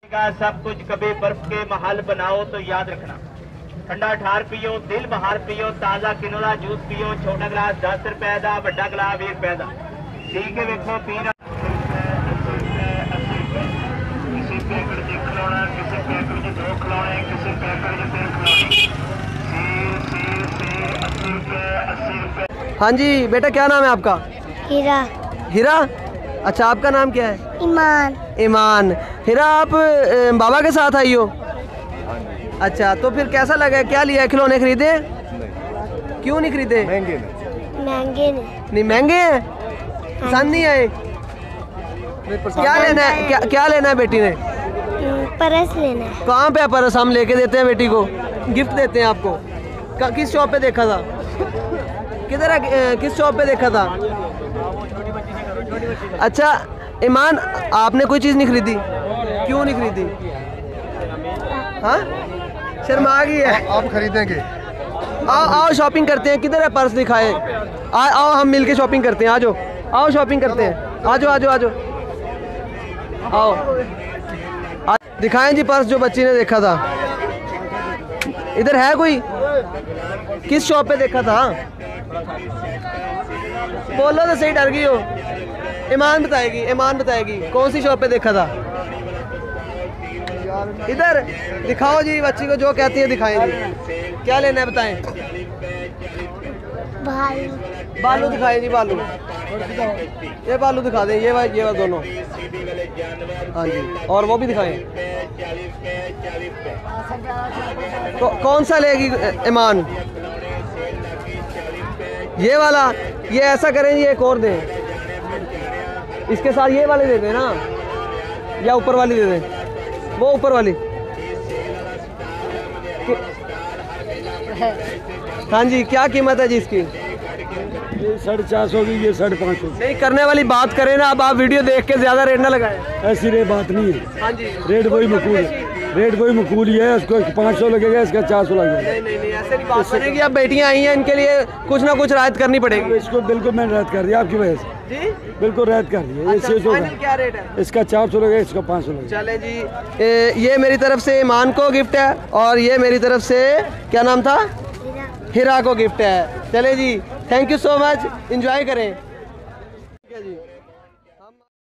सब कुछ कभी बर्फ के महल बनाओ तो याद रखना। ठंडा ठार पियो, दिल बहार पियो, ताज़ा किनोला जूस पियो। छोटा गिलास 10 रुपए का, बड़ा गिलास 20 रुपए का। ठीक है, वेखो पीना किसी पैकेट च खिलौना, किसी पैकेट च 2 खिलौने, किसी पैकेट च 3 खिलौने। सेब 80 रुपए, 80 रुपए। हाँ जी बेटा, क्या नाम है आपका? हीरा। हीरा, अच्छा आपका नाम क्या है? ईमान। ईमान। हीरा, आप बाबा के साथ आई हो? अच्छा, तो फिर कैसा लगा, क्या लिया है? खिलौने खरीदे? क्यों नहीं खरीदे? महंगे नहीं महंगे हैं, पसंद नहीं आए? क्या लेना है, क्या लेना है बेटी ने? परस लेना है। कहाँ पे है परस? हम लेके देते हैं बेटी को, गिफ्ट देते हैं आपको। किस शॉप पे देखा था? किधर है, किस शॉप पे देखा था? अच्छा ईमान, आपने कोई चीज़ नहीं खरीदी? क्यों नहीं खरीदी? हाँ, शर्मा गई है। आप खरीदेंगे? आओ आओ शॉपिंग करते हैं। किधर है पर्स? दिखाए। आओ हम मिलके शॉपिंग करते हैं। आ जाओ, आओ शॉपिंग करते हैं। आ जाओ आ जाओ आ जाओ, आओ दिखाएं जी पर्स जो बच्ची ने देखा था। इधर है कोई? किस शॉप पे देखा था? बोलो तो सही, डर गई हो। ईमान बताएगी, ईमान बताएगी कौन सी शॉप पे देखा था। इधर दिखाओ जी, बच्ची को जो कहती है दिखाएं जी। क्या लेना है बताएं। बालू दिखाएं जी, बालू। ये बालू दिखा दें, ये दोनों। हाँ जी, और वो भी दिखाएं। तो कौन सा लेगी ईमान? ये वाला? ये ऐसा करें, ये एक और दें इसके साथ। ये वाले दे दें ना, या ऊपर वाली दे दें? वो ऊपर वाली। हाँ जी, क्या कीमत है जी इसकी? ये 450 की, ये 550। नहीं, करने वाली बात करें ना। अब आप वीडियो देख के ज्यादा रेट ना लगाएं। ऐसी रे बात नहीं है। हाँ जी, रेट वही मकबूल है, रेट वही मकबूल ही है। इसको 500 लगेगा, इसका 400 लगेगा। नहीं नहीं नहीं, ऐसे नहीं बात बनेगी। अब बेटियां आई हैं, इनके लिए कुछ ना कुछ रायत करनी पड़ेगी। इसको बिल्कुल मैंने रायत कर दिया आपकी वजह से जी, बिल्कुल रायत कर दी है। अच्छा, फाइनल क्या रेट है? इसका 400 लगेगा, इसका 500 लगेगा। चले जी, ये मेरी तरफ से ईमान को गिफ्ट है, और ये मेरी तरफ से क्या नाम था? हीरा को गिफ्ट है। चले जी, thank you so much, enjoy करें। ठीक है जी।